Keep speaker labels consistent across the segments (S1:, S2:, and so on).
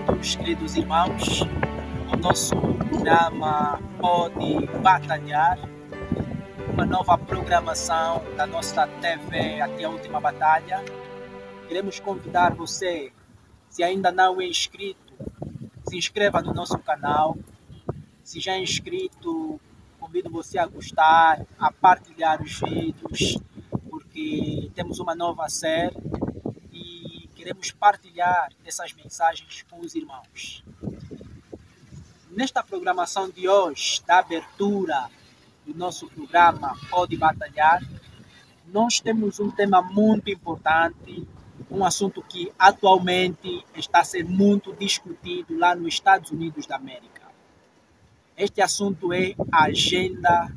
S1: bem-vindos, queridos irmãos, ao nosso programa Pode Batalhar, uma nova programação da nossa TV Até a Última Batalha. Queremos convidar você, se ainda não é inscrito, se inscreva no nosso canal. Se já é inscrito, convido você a gostar, a partilhar os vídeos, porque temos uma nova série e queremos partilhar essas mensagens com os irmãos. Nesta programação de hoje, da abertura do nosso programa Pode Batalhar, nós temos um tema muito importante, um assunto que atualmente está a ser muito discutido lá nos Estados Unidos da América. Este assunto é a Agenda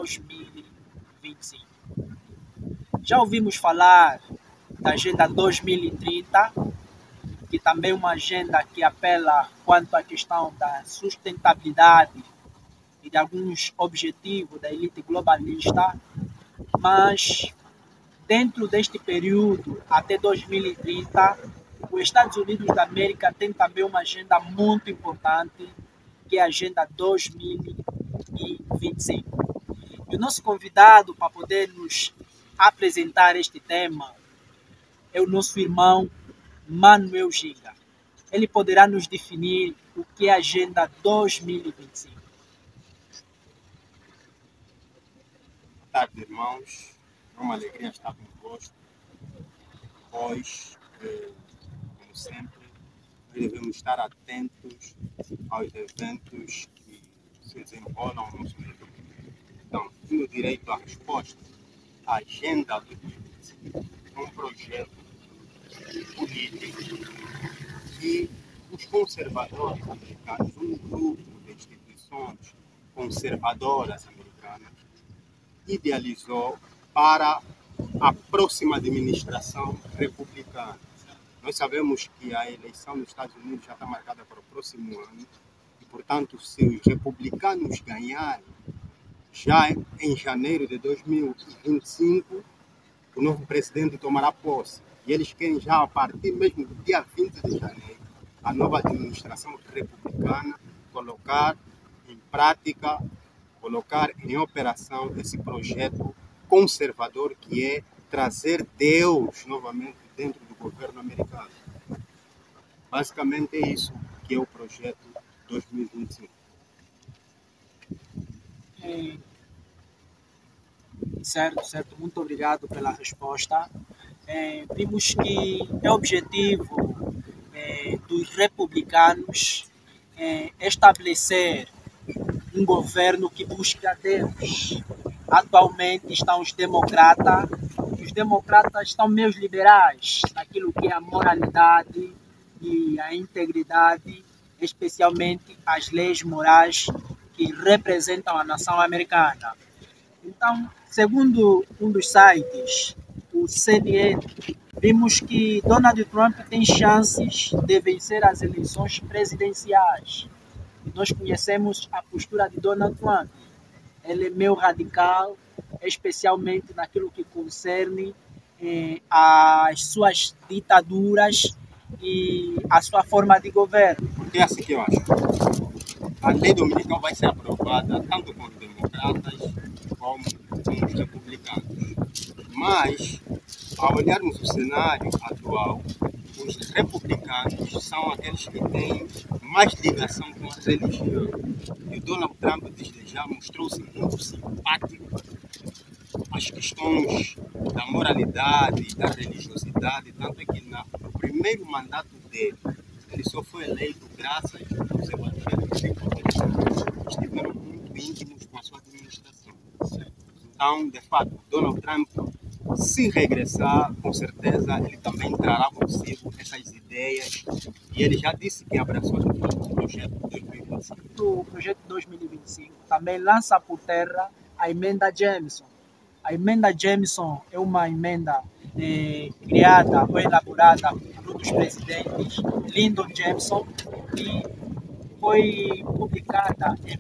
S1: 2025. Já ouvimos falar da Agenda 2030, que também é uma agenda que apela quanto à questão da sustentabilidade e de alguns objetivos da elite globalista, mas dentro deste período, até 2030, os Estados Unidos da América tem também uma agenda muito importante, que é a Agenda 2025. E o nosso convidado para poder nos apresentar este tema é o nosso irmão Manuel Ginga. Ele poderá nos definir o que é a Agenda 2025.
S2: Boa tarde, irmãos. É uma alegria estar convosco, pois, como sempre, nós devemos estar atentos aos eventos que se desenrolam no nosso meio. Então, indo direito à resposta, a Agenda 2025 é um projeto político que os conservadores americanos, um grupo de instituições conservadoras americanas, idealizou para a próxima administração republicana. Nós sabemos que a eleição nos Estados Unidos já está marcada para o próximo ano e, portanto, se os republicanos ganharem já em janeiro de 2025, o novo presidente tomará posse. E eles querem já, a partir mesmo do dia 20 de janeiro, a nova administração republicana colocar em prática, colocar em operação esse projeto conservador que é trazer Deus novamente dentro do governo americano. Basicamente é isso que é o projeto 2025.
S1: Certo. Muito obrigado pela resposta. Vimos que é objetivo dos republicanos estabelecer um governo que busca Deus. Atualmente estão os democratas estão meio liberais naquilo que é a moralidade e a integridade, especialmente as leis morais que representam a nação americana. Então, segundo um dos sites, o CNN, vimos que Donald Trump tem chances de vencer as eleições presidenciais. E nós conhecemos a postura de Donald Trump. Ele é meio radical, especialmente naquilo que concerne às suas ditaduras e a sua forma de governo.
S2: É assim que eu acho. A lei dominical vai ser aprovada tanto por democratas como com os republicanos. Mas, ao olharmos o cenário atual, os republicanos são aqueles que têm mais ligação com a religião. E o Donald Trump, desde já, mostrou-se muito simpático às questões da moralidade e da religiosidade, tanto é que no primeiro mandato dele, ele só foi eleito graças aos evangélicos que estiveram muito íntimos com a sua administração. Então, de fato, Donald Trump, se regressar, com certeza, ele também trará consigo essas ideias e ele já disse que abraçou o projeto 2025.
S1: O projeto 2025 também lança por terra a emenda Jameson. A emenda Jameson é uma emenda criada ou elaborada por um dos presidentes, Lyndon Johnson, e foi publicada em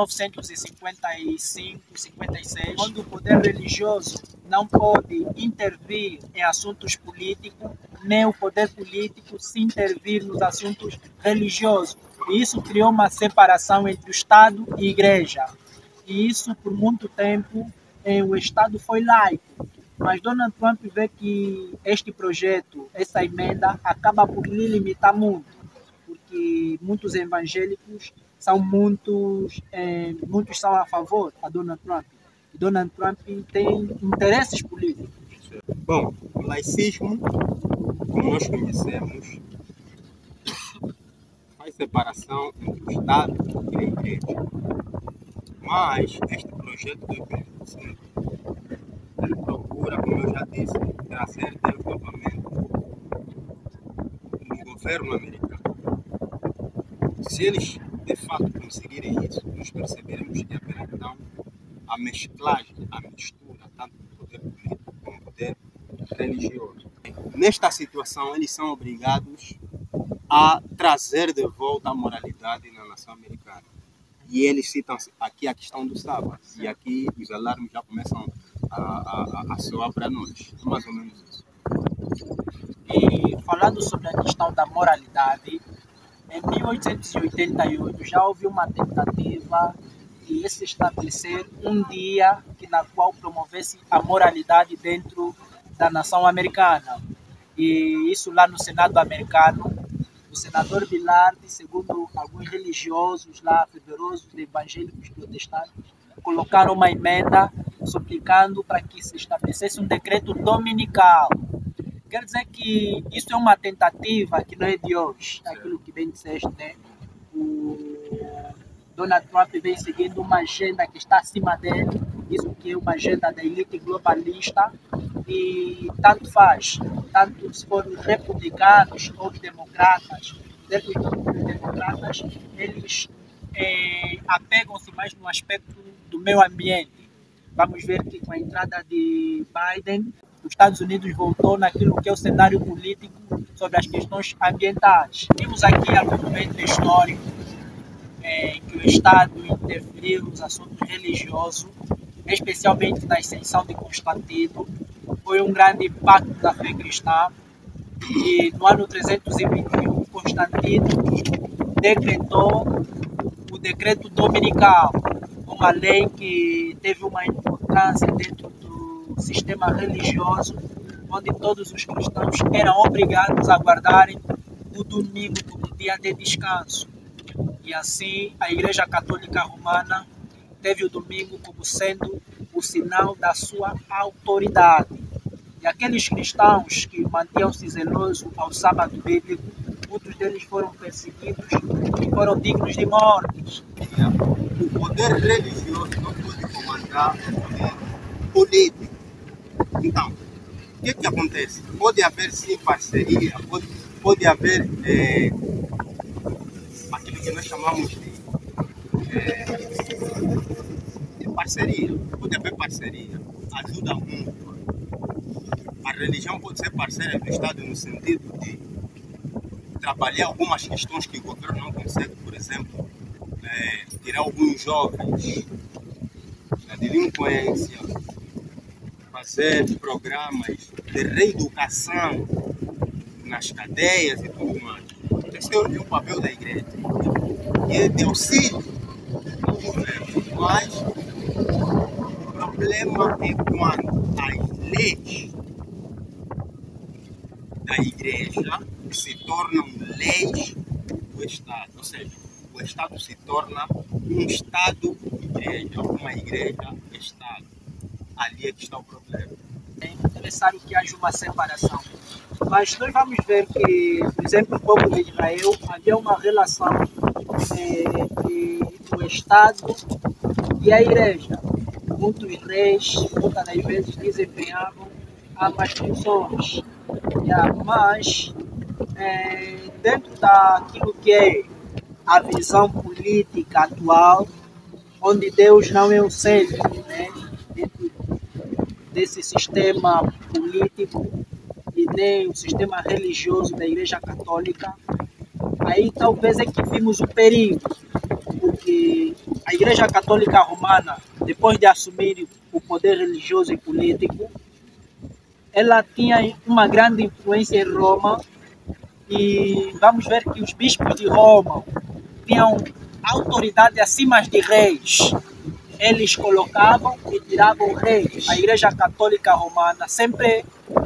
S1: 1955-56, onde o poder religioso não pode intervir em assuntos políticos, nem o poder político se intervir nos assuntos religiosos. E isso criou uma separação entre o Estado e a Igreja. E isso, por muito tempo, o Estado foi laico. Mas Donald Trump vê que este projeto, essa emenda, acaba por lhe limitar muito, porque muitos evangélicos são muitos são a favor a Donald Trump. E Donald Trump tem interesses políticos.
S2: Bom, o laicismo, como nós conhecemos, faz separação entre o Estado e a Igreja. Mas este projeto do 2025, ele procura, como eu já disse, trazer desenvolvimento no governo americano. Se eles de fato conseguirem isso, nós perceberemos que haverá então a mesclagem, a mistura, tanto do poder político como do poder religioso. Nesta situação, eles são obrigados a trazer de volta a moralidade na nação americana. E eles citam aqui a questão do sábado. E aqui os alarmes já começam a soar para nós. É mais ou menos isso.
S1: E falando sobre a questão da moralidade, em 1888 já houve uma tentativa de se estabelecer um dia na qual promovesse a moralidade dentro da nação americana. E isso lá no Senado americano, o senador Billard, segundo alguns religiosos lá, fervorosos de evangélicos protestantes, colocaram uma emenda suplicando para que se estabelecesse um decreto dominical. Quer dizer que isso é uma tentativa que não é de hoje, aquilo que bem disseste, né? O Donald Trump vem seguindo uma agenda que está acima dele, isso que é uma agenda da elite globalista, e tanto faz, tanto se for os republicanos ou os democratas, dentro dos democratas, eles apegam-se mais no aspecto do meio ambiente. Vamos ver que com a entrada de Biden, os Estados Unidos voltou naquilo que é o cenário político sobre as questões ambientais. Vimos aqui algum momento histórico em que o Estado interferiu nos assuntos religiosos, especialmente na ascensão de Constantino. Foi um grande impacto da fé cristã. E no ano 321, Constantino decretou o decreto dominical, uma lei que teve uma importância dentro do sistema religioso, onde todos os cristãos eram obrigados a guardarem o domingo como dia de descanso. E assim a Igreja Católica Romana teve o domingo como sendo o sinal da sua autoridade. E aqueles cristãos que mantinham-se zelosos ao sábado bíblico, muitos deles foram perseguidos e foram dignos de morte.
S2: O poder religioso não pode comandar o poder político. Então, o que acontece? Pode haver sim parceria, pode haver aquilo que nós chamamos de parceria. Pode haver parceria, ajuda mútua. A religião pode ser parceira do Estado no sentido de trabalhar algumas questões que o governo não consegue, por exemplo, tirar alguns jovens da delinquência, fazer programas de reeducação nas cadeias e tudo mais. Esse é o papel da igreja, que é de auxílio ao governo. Mas o problema é quando as leis da igreja se tornam leis do Estado, ou seja, o Estado se torna um Estado-igreja, uma igreja-Estado. Ali é que está o problema.
S1: É necessário que haja uma separação. Mas nós vamos ver que, por exemplo, no povo de Israel havia uma relação entre o Estado e a igreja. Muitos reis, muitas das vezes, desempenhavam ambas funções. Mas, dentro daquilo que é a visão política atual, onde Deus não é o centro, né? Dentro desse sistema político e nem o sistema religioso da Igreja Católica, aí talvez é que vimos o perigo, porque a Igreja Católica Romana, depois de assumir o poder religioso e político, ela tinha uma grande influência em Roma e vamos ver que os bispos de Roma tinham autoridade acima de reis. Eles colocavam e tiravam reis. A Igreja Católica Romana sempre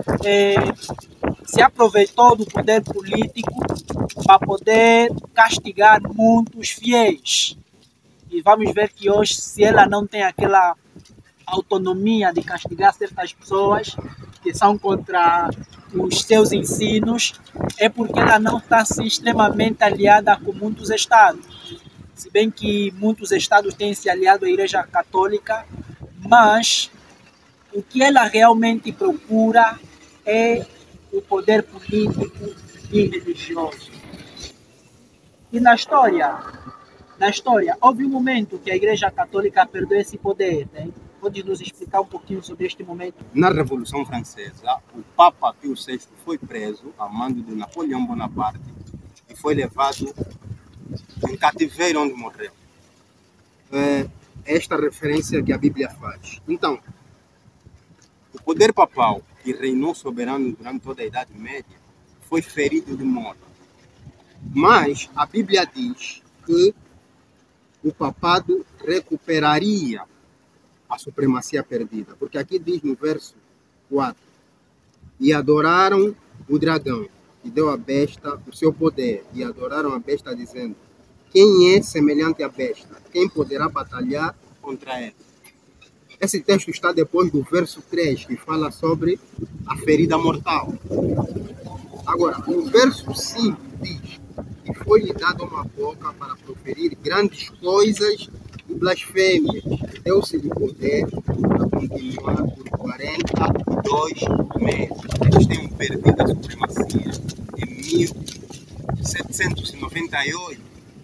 S1: se aproveitou do poder político para poder castigar muitos fiéis. E vamos ver que hoje, se ela não tem aquela autonomia de castigar certas pessoas que são contra os seus ensinos, é porque ela não está assim, extremamente aliada com muitos estados. Se bem que muitos estados têm se aliado à Igreja Católica, mas o que ela realmente procura é o poder político e religioso. E na história, houve um momento que a Igreja Católica perdeu esse poder, né? Pode nos explicar um pouquinho sobre este momento?
S2: Na Revolução Francesa, o Papa Pio VI foi preso a mando de Napoleão Bonaparte e foi levado em cativeiro onde morreu. É esta referência que a Bíblia faz. Então, o poder papal, que reinou soberano durante toda a Idade Média, foi ferido de morte. Mas a Bíblia diz que o papado recuperaria a supremacia perdida. Porque aqui diz no verso 4: e adoraram o dragão, que deu à besta o seu poder, e adoraram a besta, dizendo: quem é semelhante à besta? Quem poderá batalhar contra ela? Esse texto está depois do verso 3, que fala sobre a ferida mortal. Agora, no verso 5 diz que foi-lhe dada uma boca para proferir grandes coisas e blasfêmias. Deu-se-lhe poder para continuar por 42 meses. Eles têm perdido a supremacia em 1798.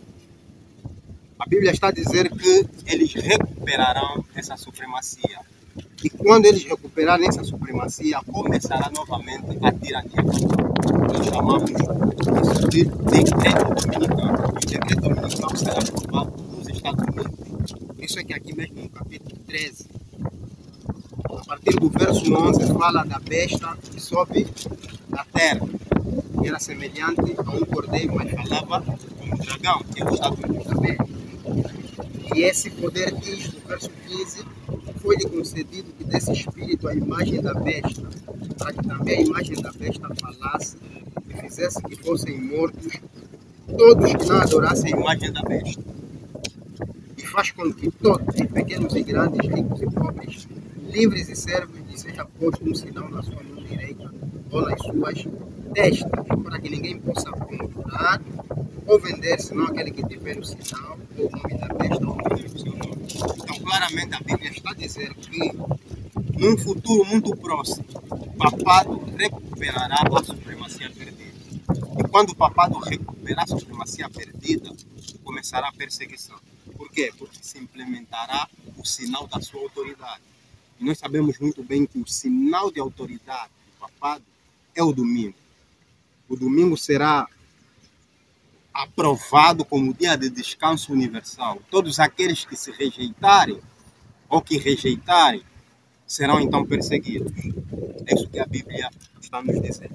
S2: A Bíblia está a dizer que eles recuperarão essa supremacia. E quando eles recuperarem essa supremacia, começará novamente a tirania. Nós chamamos isso de decreto dominicano. O decreto dominicano será aprovado nos Estados Unidos. Por isso é que aqui mesmo no capítulo 13, a partir do verso 11, fala da besta que sobe da terra. Que era semelhante a um cordeiro, mas falava como um dragão, que é os Estados Unidos também. E esse poder diz, no verso 15, foi-lhe concedido que desse espírito à imagem da besta, para que também a imagem da besta falasse e fizesse que fossem mortos todos que não adorassem a imagem da besta. E faz com que todos, pequenos e grandes, ricos e pobres, livres e servos, lhe seja posto um sinal na sua mão direita ou nas suas testas, para que ninguém possa comprar ou vender, senão aquele que tiver o sinal, ou o nome da besta, ou o nome do seu nome. Então, claramente, a Bíblia está a dizer que, num futuro muito próximo, o papado recuperará a supremacia perdida. E quando o papado recuperar a supremacia perdida, começará a perseguição. Por quê? Porque se implementará o sinal da sua autoridade. E nós sabemos muito bem que o sinal de autoridade do papado é o domingo. O domingo será aprovado como dia de descanso universal. Todos aqueles que se rejeitarem ou que rejeitarem serão então perseguidos. É isso que a Bíblia está nos dizendo.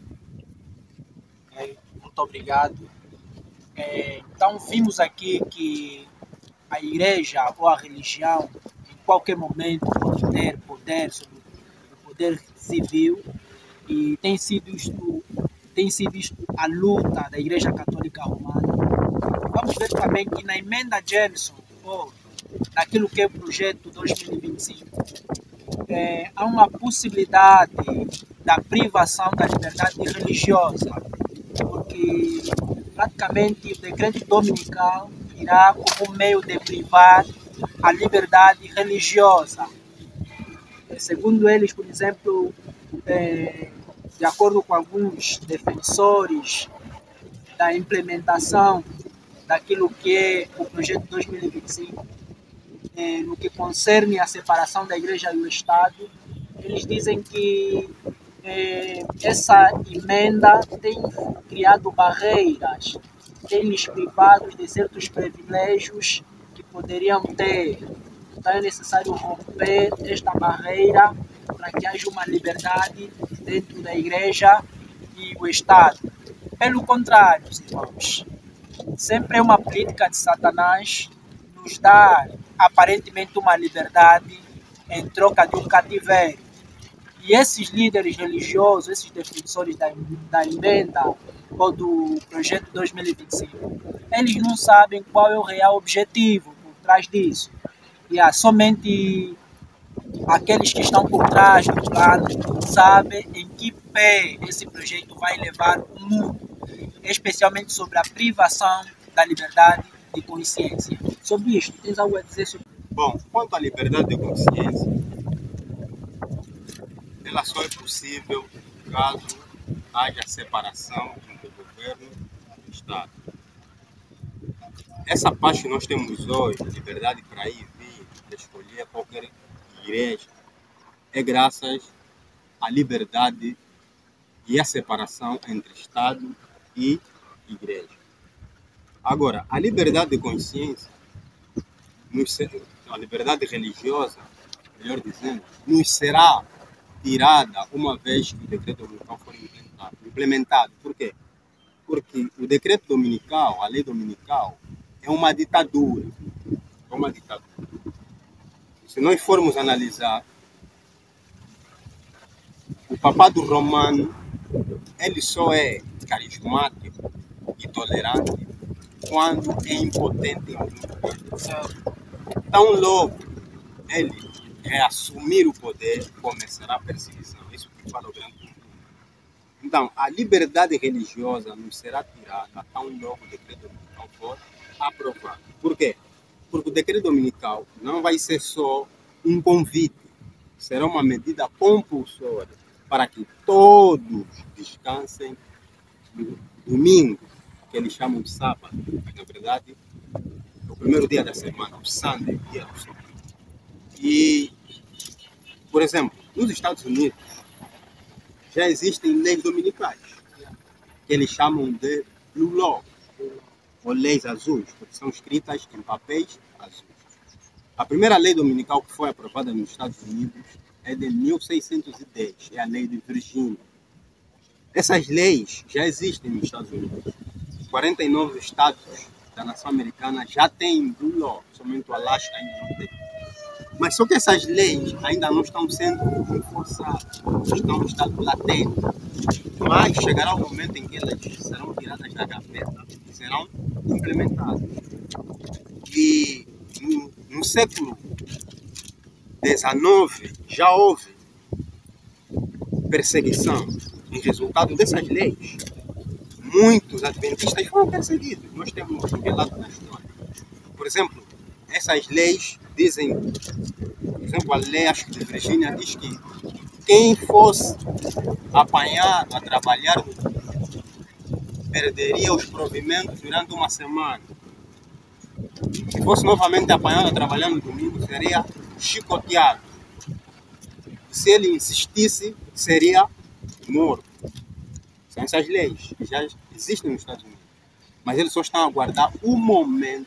S1: Muito obrigado. Então vimos aqui que a igreja ou a religião em qualquer momento pode ter poder sobre o poder civil e tem sido isto a luta da Igreja Católica Romana. Vamos ver também que na emenda Jameson, ou naquilo que é o projeto 2025, há uma possibilidade da privação da liberdade religiosa, porque praticamente o decreto dominical irá como meio de privar a liberdade religiosa. Segundo eles, por exemplo, de acordo com alguns defensores da implementação daquilo que é o projeto 2025, no que concerne a separação da igreja e do Estado, eles dizem que essa emenda tem criado barreiras, tem lhes privado de certos privilégios que poderiam ter. Então é necessário romper esta barreira para que haja uma liberdade dentro da igreja e o Estado. Pelo contrário, irmãos, sempre é uma política de Satanás nos dar aparentemente uma liberdade em troca de um cativeiro. E esses líderes religiosos, esses defensores da emenda ou do projeto 2025, eles não sabem qual é o real objetivo por trás disso. E somente aqueles que estão por trás do plano sabem em que pé esse projeto vai levar o mundo, especialmente sobre a privação da liberdade de consciência. Sobre isto, tens algo a dizer sobre isso?
S2: Bom, quanto à liberdade de consciência, ela só é possível caso haja separação entre o governo e o Estado. Essa paz que nós temos hoje, liberdade para ir e vir, de escolher qualquer igreja, é graças à liberdade e à separação entre Estado e igreja. Agora, a liberdade de consciência, a liberdade religiosa, melhor dizendo, nos será tirada uma vez que o decreto dominical for implementado. Por quê? Porque o decreto dominical, a lei dominical, é uma ditadura. É uma ditadura. Se nós formos analisar, o papado romano, ele só é carismático e tolerante quando é impotente em algum poder. Tão logo ele reassumir o poder, começará a perseguição. Isso que fala o grande mundo. Então, a liberdade religiosa não será tirada tão logo o decreto dominical for aprovado. Por quê? Porque o decreto dominical não vai ser só um convite, será uma medida compulsória para que todos descansem no domingo, que eles chamam de sábado, mas na verdade é o primeiro dia da semana, o Sunday, dia do Senhor. E, por exemplo, nos Estados Unidos já existem leis dominicais, que eles chamam de Blue Law, ou leis azuis, porque são escritas em papéis azuis. A primeira lei dominical que foi aprovada nos Estados Unidos é de 1610, é a lei de Virgínia. Essas leis já existem nos Estados Unidos. 49 estados da nação americana já têm Blue Law, somente o Alasca ainda não tem. Mas só que essas leis ainda não estão sendo enforçadas, estão em estado latente. Mas chegará o momento em que elas serão tiradas da gaveta e serão implementadas. E no século XIX já houve perseguição em resultado dessas leis. Muitos adventistas foram perseguidos. Nós temos um relato na história. Por exemplo, essas leis dizem, por exemplo, a lei acho que de Virgínia diz que quem fosse apanhado a trabalhar no domingo perderia os provimentos durante uma semana. Se fosse novamente apanhado a trabalhar no domingo, seria chicoteado. Se ele insistisse, seria morto. São essas leis que já existem nos Estados Unidos. Mas eles só estão a aguardar o momento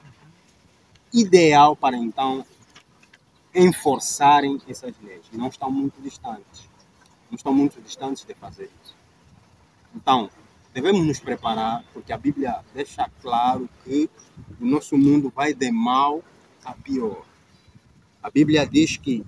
S2: ideal para então enforçarem essas leis. Não estão muito distantes. Não estão muito distantes de fazer isso. Então, devemos nos preparar, porque a Bíblia deixa claro que o nosso mundo vai de mal a pior. A Bíblia diz que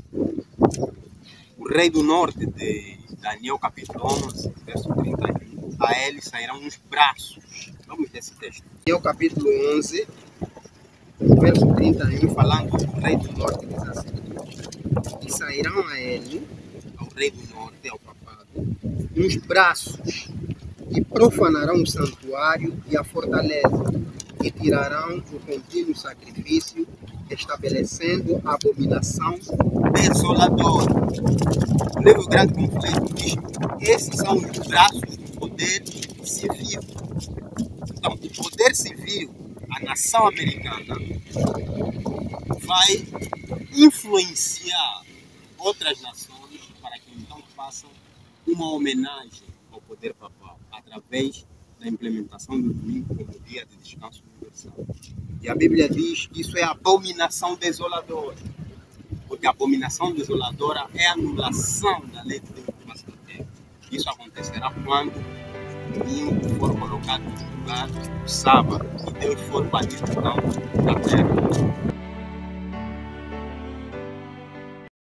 S2: o rei do norte, de Daniel capítulo 11, verso 31, a ele sairão os braços. Vamos desse texto. Daniel capítulo 11, verso 31, falando do rei do norte, diz assim: e sairão a ele, ao rei do norte, ao papado, uns braços, e profanarão o santuário e a fortaleza, e tirarão o contínuo sacrifício, estabelecendo a abominação desoladora. O livro Grande Conflito diz que esses são os braços do poder civil. Então, o poder civil, a nação americana, vai influenciar outras nações para que então façam uma homenagem ao poder papal, através da implementação do domingo como dia de descanso universal. E a Bíblia diz que isso é abominação desoladora. Porque a abominação desoladora é a anulação da lei de desocupação do tempo. Isso acontecerá quando o domingo for colocado no lugar do sábado e Deus for banido então da terra.